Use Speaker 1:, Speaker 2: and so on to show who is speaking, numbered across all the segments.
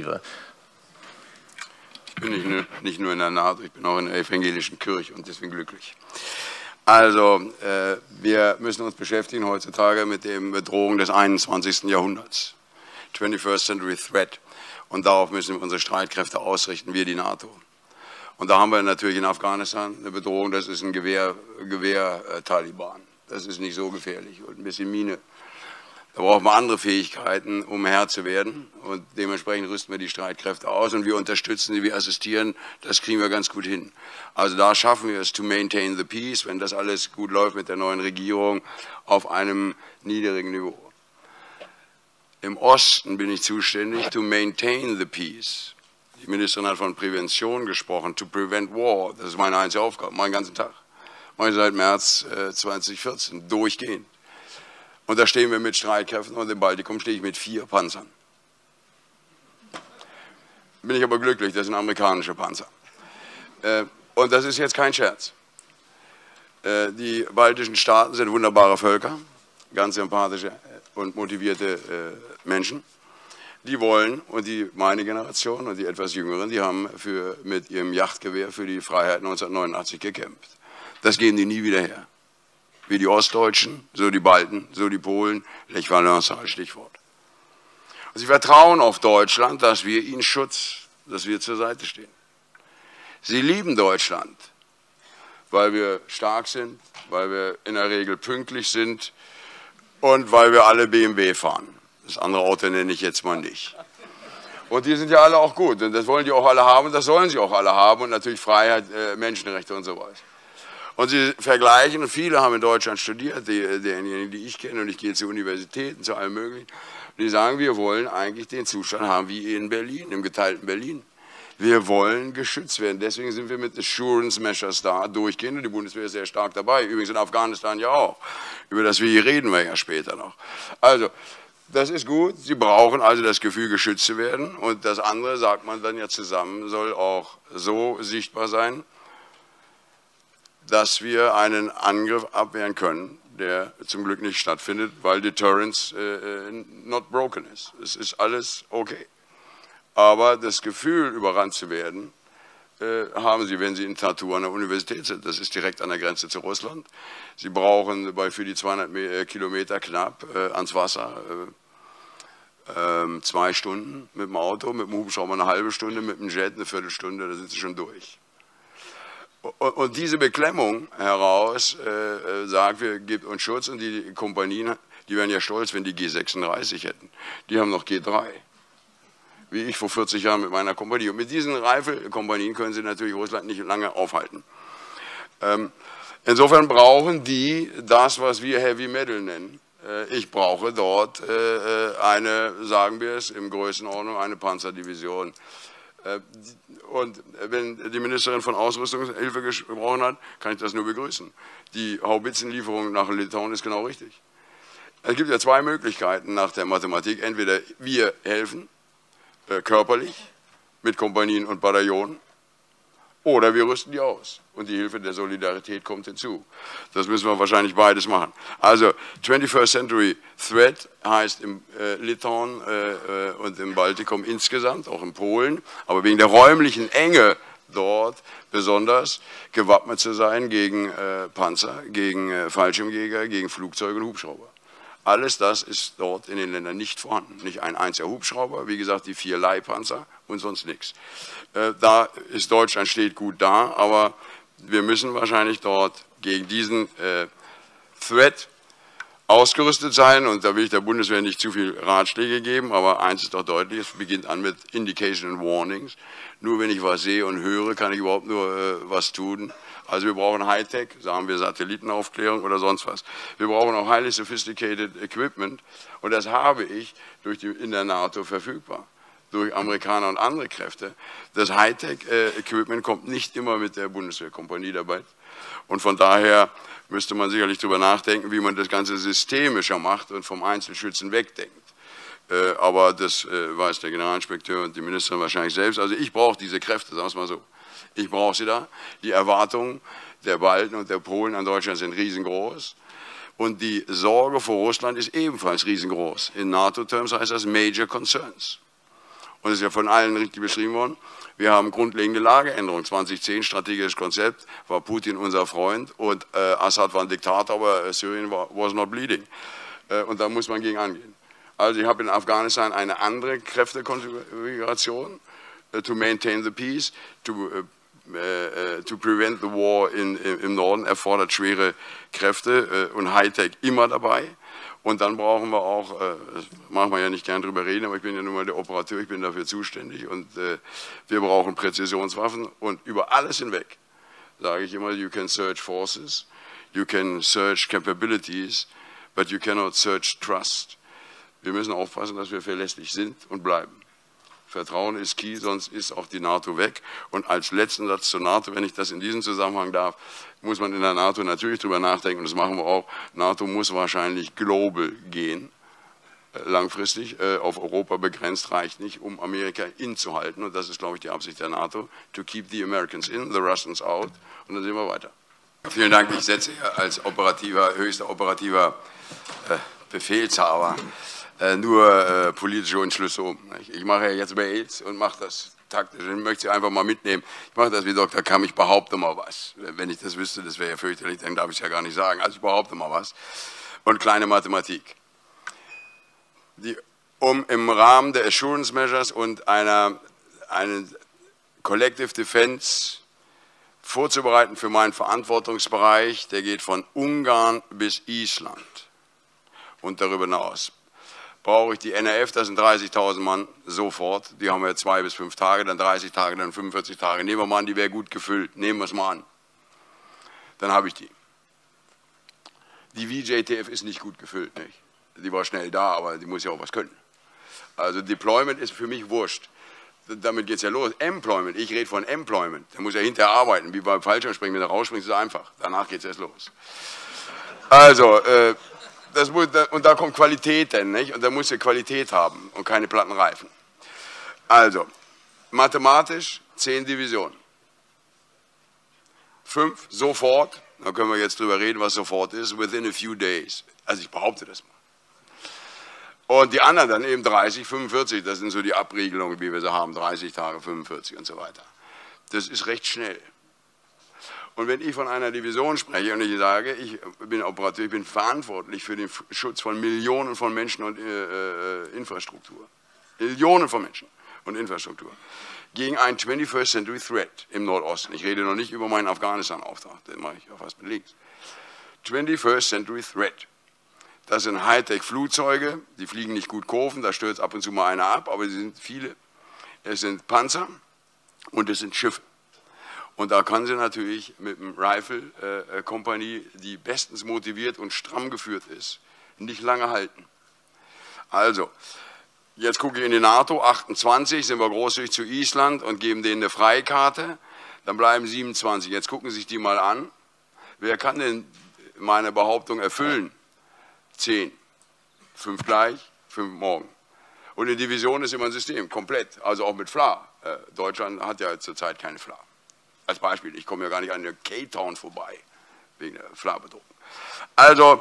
Speaker 1: Ihre.
Speaker 2: Ich bin nicht nur in der NATO, ich bin auch in der evangelischen Kirche und deswegen glücklich. Also, wir müssen uns beschäftigen heutzutage mit den Bedrohungen des 21. Jahrhunderts. 21st Century Threat. Und darauf müssen wir unsere Streitkräfte ausrichten, wir die NATO. Und da haben wir natürlich in Afghanistan eine Bedrohung, das ist ein Gewehr-Taliban. Das ist nicht so gefährlich und ein bisschen Mine. Da braucht man andere Fähigkeiten, um Herr zu werden. Und dementsprechend rüsten wir die Streitkräfte aus und wir unterstützen sie, wir assistieren. Das kriegen wir ganz gut hin. Also da schaffen wir es, to maintain the peace, wenn das alles gut läuft mit der neuen Regierung, auf einem niedrigen Niveau. Im Osten bin ich zuständig, to maintain the peace. Die Ministerin hat von Prävention gesprochen, to prevent war. Das ist meine einzige Aufgabe, meinen ganzen Tag. Mache ich seit März 2014, durchgehend. Und da stehen wir mit Streitkräften und im Baltikum stehe ich mit 4 Panzern. Bin ich aber glücklich, das sind amerikanische Panzer. Und das ist jetzt kein Scherz. Die baltischen Staaten sind wunderbare Völker, ganz sympathische und motivierte Menschen. Die wollen, und meine Generation und die etwas Jüngeren, die haben mit ihrem Jagdgewehr für die Freiheit 1989 gekämpft. Das geben die nie wieder her. Wie die Ostdeutschen, so die Balten, so die Polen, Lech Walesa als Stichwort. Und sie vertrauen auf Deutschland, dass wir ihnen dass wir zur Seite stehen. Sie lieben Deutschland, weil wir stark sind, weil wir in der Regel pünktlich sind und weil wir alle BMW fahren. Das andere Auto nenne ich jetzt mal nicht. Und die sind ja alle auch gut und das wollen die auch alle haben und das sollen sie auch alle haben und natürlich Freiheit, Menschenrechte und so weiter. Und sie vergleichen, und viele haben in Deutschland studiert, diejenigen, die ich kenne, und ich gehe zu Universitäten, zu allem Möglichen, die sagen, wir wollen eigentlich den Zustand haben wie in Berlin, im geteilten Berlin. Wir wollen geschützt werden. Deswegen sind wir mit Assurance Measures da durchgehend und die Bundeswehr ist sehr stark dabei. Übrigens in Afghanistan ja auch. Über das wir hier reden wir ja später noch. Also, das ist gut. Sie brauchen also das Gefühl, geschützt zu werden. Und das andere, sagt man dann ja zusammen, soll auch so sichtbar sein, dass wir einen Angriff abwehren können, der zum Glück nicht stattfindet, weil Deterrence not broken ist. Es ist alles okay. Aber das Gefühl, überrannt zu werden, haben Sie, wenn Sie in Tartu an der Universität sind. Das ist direkt an der Grenze zu Russland. Sie brauchen für die 200 Kilometer knapp ans Wasser 2 Stunden mit dem Auto, mit dem Hubschrauber eine halbe Stunde, mit dem Jet eine Viertelstunde, da sind Sie schon durch. Und diese Beklemmung heraus sagt, wir geben uns Schutz und die Kompanien, die wären ja stolz, wenn die G36 hätten. Die haben noch G3. Wie ich vor 40 Jahren mit meiner Kompanie. Und mit diesen Rifle-Kompanien können sie natürlich Russland nicht lange aufhalten. Insofern brauchen die das, was wir Heavy Metal nennen. Ich brauche dort sagen wir es, in Größenordnung eine Panzerdivision. Und wenn die Ministerin von Ausrüstungshilfe gesprochen hat, kann ich das nur begrüßen. Die Haubitzenlieferung nach Litauen ist genau richtig. Es gibt ja 2 Möglichkeiten nach der Mathematik. Entweder wir helfen, körperlich, mit Kompanien und Bataillonen, oder wir rüsten die aus. Und die Hilfe der Solidarität kommt hinzu. Das müssen wir wahrscheinlich beides machen. Also 21st Century Threat heißt im Litauen und im Baltikum insgesamt, auch in Polen, aber wegen der räumlichen Enge dort besonders gewappnet zu sein gegen Panzer, gegen Fallschirmjäger, gegen Flugzeuge und Hubschrauber. Alles das ist dort in den Ländern nicht vorhanden. Nicht ein einziger Hubschrauber, wie gesagt, die 4 Leihpanzer und sonst nichts. Da ist Deutschland steht gut da, aber wir müssen wahrscheinlich dort gegen diesen Threat ausgerüstet sein. Und da will ich der Bundeswehr nicht zu viel Ratschläge geben, aber eins ist doch deutlich, es beginnt an mit Indication and Warnings. Nur wenn ich was sehe und höre, kann ich überhaupt nur was tun. Also wir brauchen Hightech, sagen wir Satellitenaufklärung oder sonst was. Wir brauchen auch highly sophisticated equipment und das habe ich in der NATO verfügbar, durch Amerikaner und andere Kräfte. Das Hightech-Equipment kommt nicht immer mit der Bundeswehrkompanie dabei und von daher müsste man sicherlich darüber nachdenken, wie man das Ganze systemischer macht und vom Einzelschützen wegdenkt. Aber das weiß der Generalinspekteur und die Ministerin wahrscheinlich selbst. Also ich brauche diese Kräfte, sagen wir es mal so. Ich brauche sie da. Die Erwartungen der Balten und der Polen an Deutschland sind riesengroß. Und die Sorge vor Russland ist ebenfalls riesengroß. In NATO-Terms heißt das Major Concerns. und es ist ja von allen richtig beschrieben worden, wir haben grundlegende Lageänderungen. 2010, strategisches Konzept, war Putin unser Freund und Assad war ein Diktator, aber Syrien was not bleeding. Und da muss man gegen angehen. Also ich habe in Afghanistan eine andere Kräftekonfiguration, to maintain the peace, to prevent the war im Norden, erfordert schwere Kräfte und Hightech immer dabei. Und dann brauchen wir auch, das machen wir ja nicht gern drüber reden, aber ich bin ja nun mal der Operateur, ich bin dafür zuständig und wir brauchen Präzisionswaffen und über alles hinweg sage ich immer, you can search forces, you can search capabilities, but you cannot search trust. Wir müssen aufpassen, dass wir verlässlich sind und bleiben. Vertrauen ist key, sonst ist auch die NATO weg. Und als letzten Satz zur NATO, wenn ich das in diesem Zusammenhang darf, muss man in der NATO natürlich drüber nachdenken, und das machen wir auch. NATO muss wahrscheinlich global gehen, langfristig, auf Europa begrenzt, reicht nicht, um Amerika inzuhalten. Und das ist, glaube ich, die Absicht der NATO, to keep the Americans in, the Russians out. Und dann sehen wir weiter. Vielen Dank, ich setze hier als höchster operativer Befehlshaber nur politische Entschlüsse um. Ich mache ja jetzt Mails und mache das taktisch. Ich möchte Sie einfach mal mitnehmen. Ich mache das wie Dr. Kamm, ich behaupte mal was. Wenn ich das wüsste, das wäre ja fürchterlich, dann darf ich es ja gar nicht sagen. Also ich behaupte mal was. Und kleine Mathematik. Um im Rahmen der Assurance Measures und einen Collective Defense vorzubereiten für meinen Verantwortungsbereich, der geht von Ungarn bis Island und darüber hinaus, brauche ich die NRF, das sind 30.000 Mann, sofort. Die haben wir 2 bis 5 Tage, dann 30 Tage, dann 45 Tage. Nehmen wir mal an, die wäre gut gefüllt. Nehmen wir es mal an. Dann habe ich die. Die VJTF ist nicht gut gefüllt, nicht? Die war schnell da, aber die muss ja auch was können. Also Deployment ist für mich wurscht. Damit geht es ja los. Employment, ich rede von Employment. Der muss ja hinterher arbeiten, wie beim Fallschirmspringen. Wenn er rausspringt, ist es einfach. Danach geht es erst los. Also, und da kommt Qualität denn, nicht? Und da muss er Qualität haben und keine platten Reifen. Also, mathematisch 10 Divisionen. 5 sofort, da können wir jetzt drüber reden, was sofort ist, within a few days. Also ich behaupte das mal. Und die anderen dann eben 30, 45, das sind so die Abriegelungen, wie wir sie haben, 30 Tage, 45 und so weiter. Das ist recht schnell. Und wenn ich von einer Division spreche und ich sage, ich bin Operateur, ich bin verantwortlich für den Schutz von Millionen von Menschen und Infrastruktur, Millionen von Menschen und Infrastruktur, gegen einen 21st Century Threat im Nordosten. Ich rede noch nicht über meinen Afghanistan-Auftrag, den mache ich auch fast mit links. 21st Century Threat. Das sind Hightech-Flugzeuge, die fliegen nicht gut Kurven, da stürzt ab und zu mal einer ab, aber sie sind viele. Es sind Panzer und es sind Schiffe. Und da kann sie natürlich mit einem Rifle-Kompanie, die bestens motiviert und stramm geführt ist, nicht lange halten. Also, jetzt gucke ich in die NATO, 28, sind wir großzügig zu Island und geben denen eine Freikarte, dann bleiben 27. Jetzt gucken Sie sich die mal an. Wer kann denn meine Behauptung erfüllen? 10. 5 gleich, 5 morgen. Und eine Division ist immer ein System, komplett, also auch mit FLA. Deutschland hat ja zurzeit keine FLA. Als Beispiel, ich komme ja gar nicht an der K-Town vorbei, wegen der FLA-Bedrohung. Also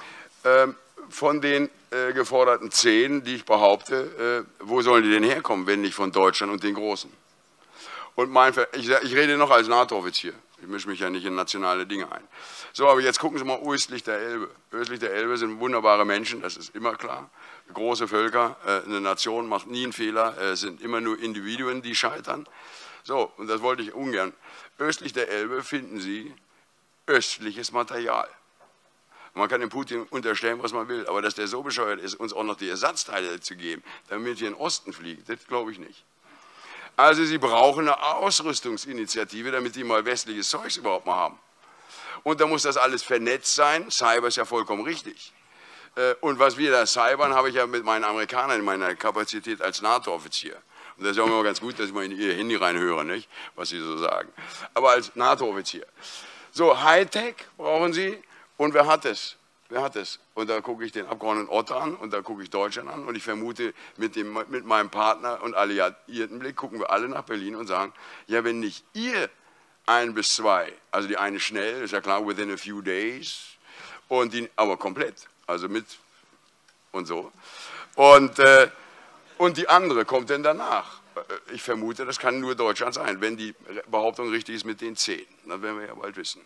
Speaker 2: von den geforderten 10, die ich behaupte, wo sollen die denn herkommen, wenn nicht von Deutschland und den Großen? Und ich rede noch als NATO-Offizier, ich mische mich ja nicht in nationale Dinge ein. So, aber jetzt gucken Sie mal östlich der Elbe. Östlich der Elbe sind wunderbare Menschen, das ist immer klar. Große Völker, eine Nation macht nie einen Fehler, es sind immer nur Individuen, die scheitern. So, und das wollte ich ungern. Östlich der Elbe finden Sie östliches Material. Man kann dem Putin unterstellen, was man will, aber dass der so bescheuert ist, uns auch noch die Ersatzteile zu geben, damit wir in den Osten fliegen, das glaube ich nicht. Also Sie brauchen eine Ausrüstungsinitiative, damit die mal westliches Zeugs überhaupt mal haben. Und da muss das alles vernetzt sein, Cyber ist ja vollkommen richtig. Und was wir da cybern, habe ich ja mit meinen Amerikanern in meiner Kapazität als NATO-Offizier. Und das ist ja immer ganz gut, dass ich mal in ihr Handy reinhöre, nicht, was sie so sagen. Aber als NATO-Offizier. So, Hightech brauchen Sie. Und wer hat es? Wer hat es? Und da gucke ich den Abgeordneten Ott an und da gucke ich Deutschland an. Und ich vermute, mit meinem Partner und alliierten Blick gucken wir alle nach Berlin und sagen, ja, wenn nicht ihr 1 bis 2, also die eine schnell, ist ja klar, within a few days, und die aber komplett, also mit und so. Und Und die andere kommt denn danach. Ich vermute, das kann nur Deutschland sein, wenn die Behauptung richtig ist mit den 10. Dann werden wir ja bald wissen.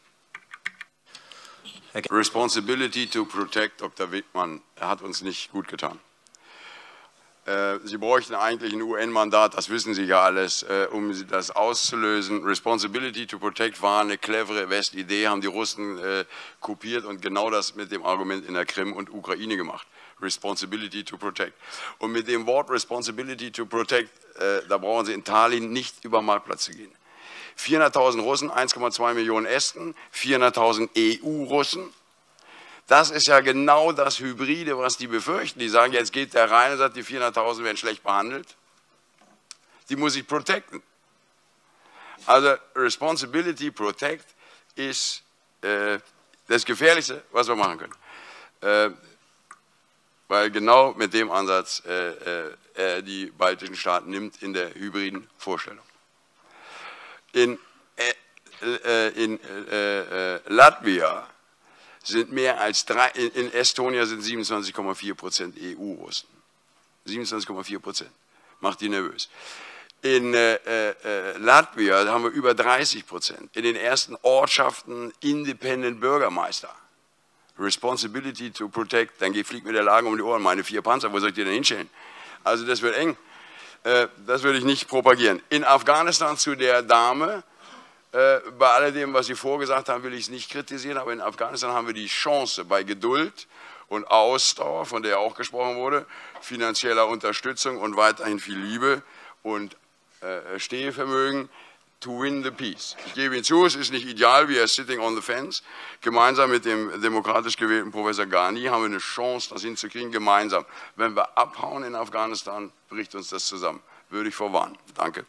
Speaker 2: Responsibility to protect, Dr. Wigmann, hat uns nicht gut getan. Sie bräuchten eigentlich ein UN-Mandat, das wissen Sie ja alles, um das auszulösen. Responsibility to protect war eine clevere Westidee, haben die Russen kopiert und genau das mit dem Argument in der Krim und Ukraine gemacht. Responsibility to protect. Und mit dem Wort Responsibility to protect, da brauchen Sie in Tallinn nicht über den Marktplatz zu gehen. 400.000 Russen, 1,2 Millionen Esten, 400.000 EU-Russen. Das ist ja genau das Hybride, was die befürchten. Die sagen, jetzt geht der rein und sagt, die 400.000 werden schlecht behandelt. Die muss ich protecten. Also Responsibility, Protect ist das Gefährlichste, was wir machen können. Weil genau mit dem Ansatz die baltischen Staaten nimmt in der hybriden Vorstellung. In Latvia sind mehr als in Estonia sind 27,4% EU-Russen. 27,4%. Macht die nervös. In Latvia haben wir über 30%. In den ersten Ortschaften Independent Bürgermeister. Responsibility to protect. Dann fliegt mir der Lagen um die Ohren. Meine 4 Panzer, wo soll ich die denn hinstellen? Also das wird eng. Das würde ich nicht propagieren. In Afghanistan zu der Dame. Bei alledem, was Sie vorgesagt haben, will ich es nicht kritisieren, aber in Afghanistan haben wir die Chance, bei Geduld und Ausdauer, von der auch gesprochen wurde, finanzieller Unterstützung und weiterhin viel Liebe und Stehvermögen, to win the peace. Ich gebe Ihnen zu, es ist nicht ideal, wir are sitting on the fence. Gemeinsam mit dem demokratisch gewählten Professor Ghani haben wir eine Chance, das hinzukriegen, gemeinsam. Wenn wir abhauen in Afghanistan, bricht uns das zusammen. Würde ich vorwarnen. Danke.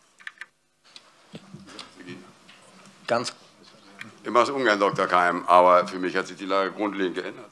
Speaker 1: Ganz.
Speaker 2: Ich mache es ungern, Dr. Keim, aber für mich hat sich die Lage grundlegend geändert.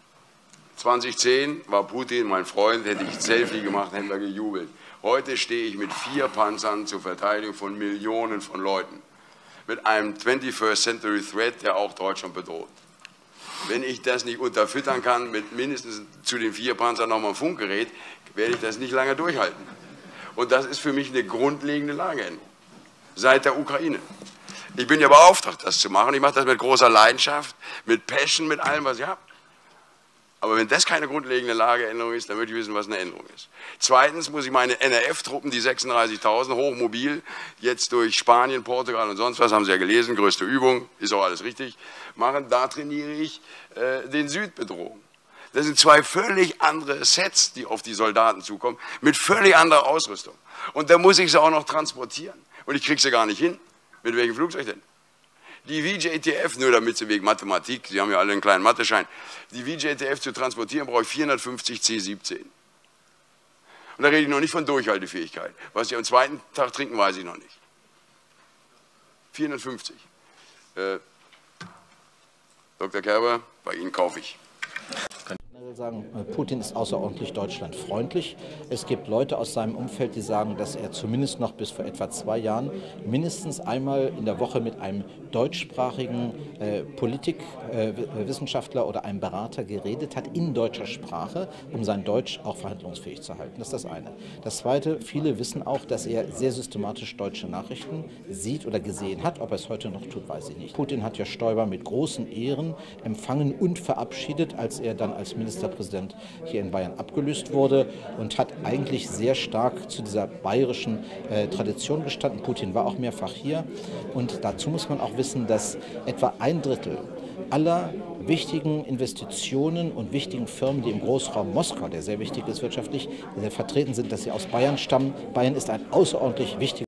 Speaker 2: 2010 war Putin mein Freund, hätte ich ein Selfie gemacht, hätten wir gejubelt. Heute stehe ich mit 4 Panzern zur Verteidigung von Millionen von Leuten. Mit einem 21st Century Threat, der auch Deutschland bedroht. Wenn ich das nicht unterfüttern kann, mit mindestens zu den 4 Panzern nochmal ein Funkgerät, werde ich das nicht lange durchhalten. Und das ist für mich eine grundlegende Lageänderung. Seit der Ukraine. Ich bin ja beauftragt, das zu machen. Ich mache das mit großer Leidenschaft, mit Passion, mit allem, was ich habe. Aber wenn das keine grundlegende Lageänderung ist, dann würde ich wissen, was eine Änderung ist. Zweitens muss ich meine NRF-Truppen, die 36.000, hochmobil, jetzt durch Spanien, Portugal und sonst was, haben Sie ja gelesen, größte Übung, ist auch alles richtig, machen. Da trainiere ich den Südbedrohung. Das sind 2 völlig andere Sets, die auf die Soldaten zukommen, mit völlig anderer Ausrüstung. Und da muss ich sie auch noch transportieren. Und ich kriege sie gar nicht hin. Mit welchem Flugzeug denn? Die VJTF, nur damit Sie wegen Mathematik, Sie haben ja alle einen kleinen Matheschein, die VJTF zu transportieren, brauche ich 450 C-17. Und da rede ich noch nicht von Durchhaltefähigkeit. Was Sie am 2. Tag trinken, weiß ich noch nicht. 450. Dr. Kerber, bei Ihnen kaufe ich.
Speaker 1: Ich will sagen, Putin ist außerordentlich deutschlandfreundlich. Es gibt Leute aus seinem Umfeld, die sagen, dass er zumindest noch bis vor etwa 2 Jahren mindestens einmal in der Woche mit einem deutschsprachigen Politikwissenschaftler oder einem Berater geredet hat in deutscher Sprache, um sein Deutsch auch verhandlungsfähig zu halten. Das ist das eine. Das zweite, viele wissen auch, dass er sehr systematisch deutsche Nachrichten sieht oder gesehen hat. Ob er es heute noch tut, weiß ich nicht. Putin hat ja Stoiber mit großen Ehren empfangen und verabschiedet, als er dann als Ministerpräsident hier in Bayern abgelöst wurde und hat eigentlich sehr stark zu dieser bayerischen Tradition gestanden. Putin war auch mehrfach hier und dazu muss man auch wissen, dass etwa 1/3 aller wichtigen Investitionen und wichtigen Firmen, die im Großraum Moskau, der sehr wichtig ist wirtschaftlich, vertreten sind, dass sie aus Bayern stammen. Bayern ist ein außerordentlich wichtiger